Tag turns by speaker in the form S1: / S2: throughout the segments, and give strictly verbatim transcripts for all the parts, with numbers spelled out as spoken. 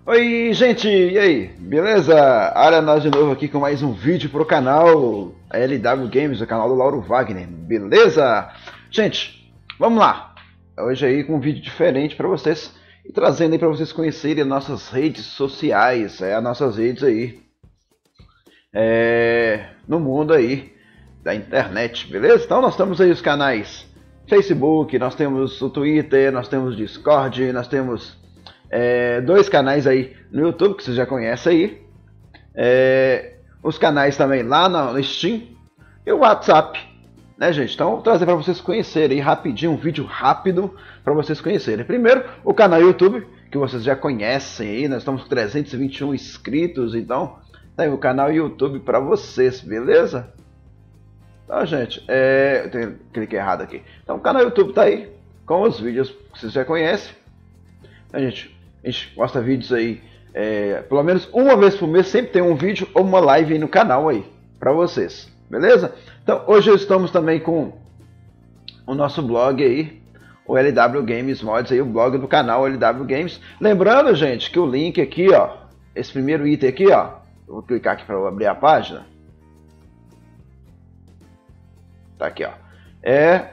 S1: Oi, gente, e aí, beleza? Olha nós de novo aqui com mais um vídeo pro canal L W Games, o canal do Lauro Wagner, beleza? Gente, vamos lá, hoje aí com um vídeo diferente para vocês e trazendo aí para vocês conhecerem as nossas redes sociais, é, as nossas redes aí é, no mundo aí da internet, beleza? Então nós temos aí os canais Facebook, nós temos o Twitter, nós temos o Discord, nós temos É, dois canais aí no YouTube que você já conhece aí, é, os canais também lá no Steam e o WhatsApp, né, gente? Então vou trazer para vocês conhecerem rapidinho, um vídeo rápido para vocês conhecerem. Primeiro o canal YouTube, que vocês já conhecem aí, nós estamos com trezentos e vinte e um inscritos, então tá aí o canal YouTube para vocês, beleza? Então, gente, é, eu tenho, cliquei errado aqui. Então o canal YouTube tá aí com os vídeos que vocês já conhecem. Então, gente, a gente posta vídeos aí, é, pelo menos uma vez por mês, sempre tem um vídeo ou uma live aí no canal aí, pra vocês, beleza? Então, hoje estamos também com o nosso blog aí, o L W Games Mods aí, o blog do canal L W Games. Lembrando, gente, que o link aqui, ó, esse primeiro item aqui, ó, eu vou clicar aqui para abrir a página. Tá aqui, ó, é...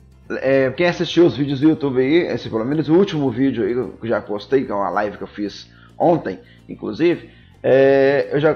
S1: É, quem assistiu os vídeos do YouTube aí, esse pelo menos o último vídeo aí que eu já postei, que é uma live que eu fiz ontem, inclusive, é, eu já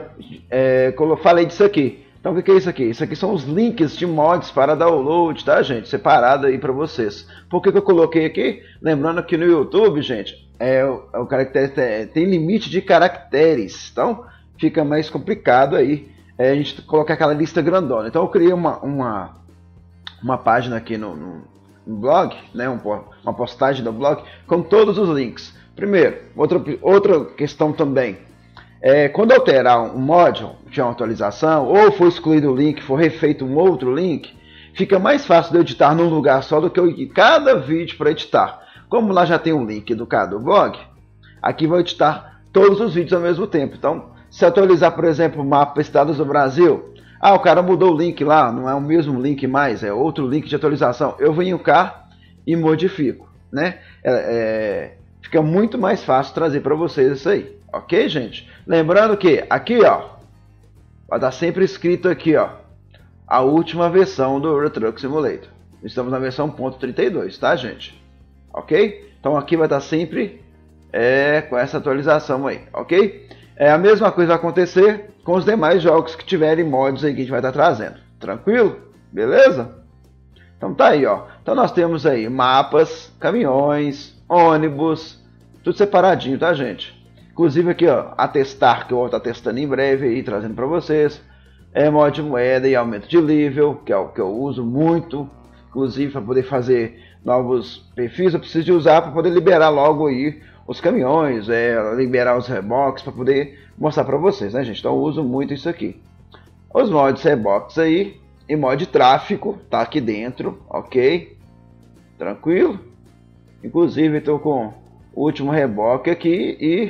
S1: é, falei disso aqui. Então o que é isso aqui? Isso aqui são os links de mods para download, tá, gente? Separado aí para vocês. Por que, que eu coloquei aqui? Lembrando que no YouTube, gente, é, o caractere, é, tem limite de caracteres, então fica mais complicado aí é, a gente colocar aquela lista grandona. Então eu criei uma, uma, uma página aqui no, no um blog, né, um, uma postagem do blog com todos os links. Primeiro, outra, outra questão também, é, quando alterar um mod, de uma atualização, ou for excluído o link, for refeito um outro link, fica mais fácil de editar num lugar só do que eu ir cada vídeo para editar. Como lá já tem um link do cada blog, aqui vou editar todos os vídeos ao mesmo tempo. Então, se atualizar, por exemplo, o mapa Estados do Brasil, ah, o cara mudou o link lá, não é o mesmo link mais, é outro link de atualização. Eu venho cá e modifico, né? É, é, fica muito mais fácil trazer para vocês isso aí, ok, gente? Lembrando que aqui, ó, vai estar sempre escrito aqui, ó, a última versão do Euro Truck Simulator. Estamos na versão ponto trinta e dois, tá, gente? Ok? Então aqui vai estar sempre é, com essa atualização aí, ok? É, a mesma coisa vai acontecer com os demais jogos que tiverem mods aí que a gente vai estar trazendo. Tranquilo? Beleza? Então tá aí, ó. Então nós temos aí mapas, caminhões, ônibus, tudo separadinho, tá, gente? Inclusive aqui, ó, atestar, que eu vou estar testando em breve aí, trazendo para vocês. É mod de moeda e aumento de nível, que é o que eu uso muito. Inclusive para poder fazer novos perfis, eu preciso de usar para poder liberar logo aí os caminhões, é, liberar os reboques para poder mostrar para vocês, né, gente? Então eu uso muito isso aqui. Os mods reboques aí e mod tráfico tá aqui dentro, ok? Tranquilo? Inclusive estou com o último reboque aqui e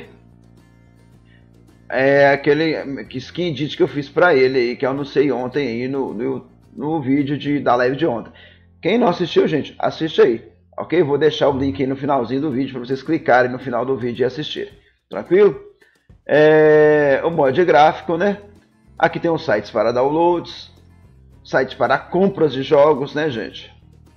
S1: é aquele skin edit que eu fiz para ele aí, que eu anunciei ontem aí no, no, no vídeo de, da live de ontem. Quem não assistiu, gente, assiste aí. Ok? Vou deixar o link aí no finalzinho do vídeo para vocês clicarem no final do vídeo e assistirem. Tranquilo? É, o mod gráfico, né? Aqui tem os sites para downloads, sites para compras de jogos, né, gente?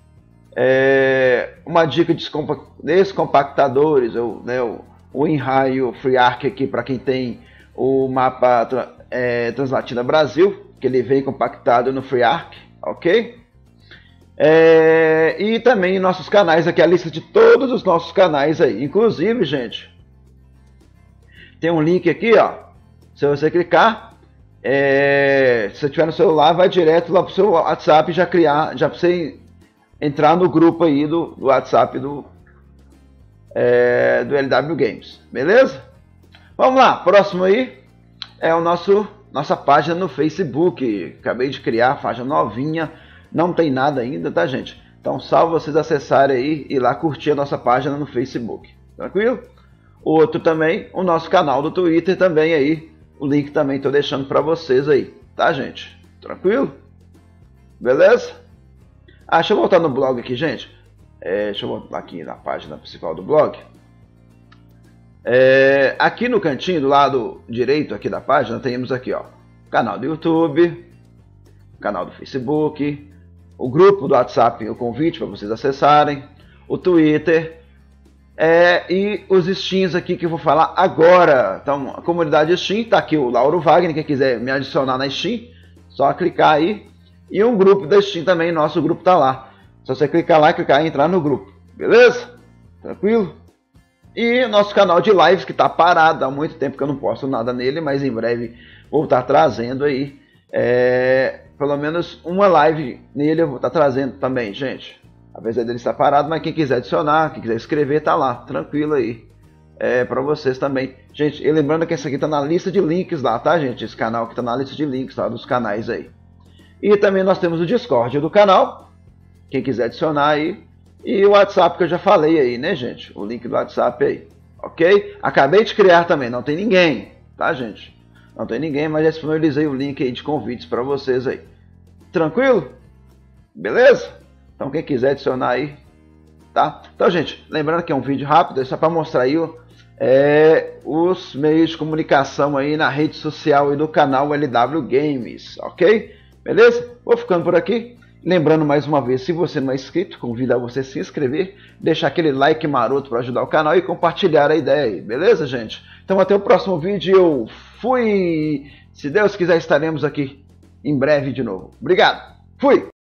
S1: É, uma dica de descompactadores, o, né, o, o WinRAR e o FreeArc aqui para quem tem o mapa é, Translatina Brasil, que ele vem compactado no FreeArc, ok? É, e também nossos canais aqui, a lista de todos os nossos canais aí. Inclusive, gente, tem um link aqui, ó. Se você clicar, é, se você tiver no celular, vai direto lá pro seu WhatsApp e já criar, já pra você entrar no grupo aí do, do WhatsApp do, é, do L W Games, beleza? Vamos lá, próximo aí é o nosso nossa página no Facebook. Acabei de criar a página novinha. Não tem nada ainda, tá, gente? Então, salvo vocês acessarem aí e lá curtir a nossa página no Facebook. Tranquilo? Outro também, o nosso canal do Twitter também aí. O link também tô deixando para vocês aí, tá, gente? Tranquilo? Beleza? Ah, deixa eu voltar no blog aqui, gente. É, deixa eu voltar aqui na página principal do blog. É, aqui no cantinho do lado direito aqui da página temos aqui, ó, canal do YouTube, canal do Facebook, o grupo do WhatsApp, o convite para vocês acessarem, o Twitter, é, e os Steams aqui que eu vou falar agora. Então, a comunidade Steam, tá aqui o Lauro Wagner, quem quiser me adicionar na Steam, só clicar aí. E um grupo da Steam também, nosso grupo tá lá. Só você clicar lá, clicar e entrar no grupo, beleza? Tranquilo? E nosso canal de lives que tá parado, há muito tempo que eu não posto nada nele, mas em breve vou estar trazendo aí, é, pelo menos uma live nele eu vou estar trazendo também, gente. Apesar dele estar parado, mas quem quiser adicionar, quem quiser escrever, tá lá, tranquilo aí. É, para vocês também. Gente, e lembrando que esse aqui tá na lista de links lá, tá, gente? Esse canal que tá na lista de links, tá, dos canais aí. E também nós temos o Discord do canal, quem quiser adicionar aí. E o WhatsApp que eu já falei aí, né, gente? O link do WhatsApp aí, ok? Acabei de criar também, não tem ninguém, tá, gente? Não tem ninguém, mas já disponibilizei o link aí de convites para vocês aí. Tranquilo? Beleza? Então quem quiser adicionar aí, tá? Então, gente, lembrando que é um vídeo rápido, é só para mostrar aí é, os meios de comunicação aí na rede social e do canal L W Games, ok? Beleza? Vou ficando por aqui. Lembrando mais uma vez, se você não é inscrito, convido a você a se inscrever, deixar aquele like maroto para ajudar o canal e compartilhar a ideia aí, beleza, gente? Então até o próximo vídeo, eu fui! Se Deus quiser, estaremos aqui em breve de novo. Obrigado, fui!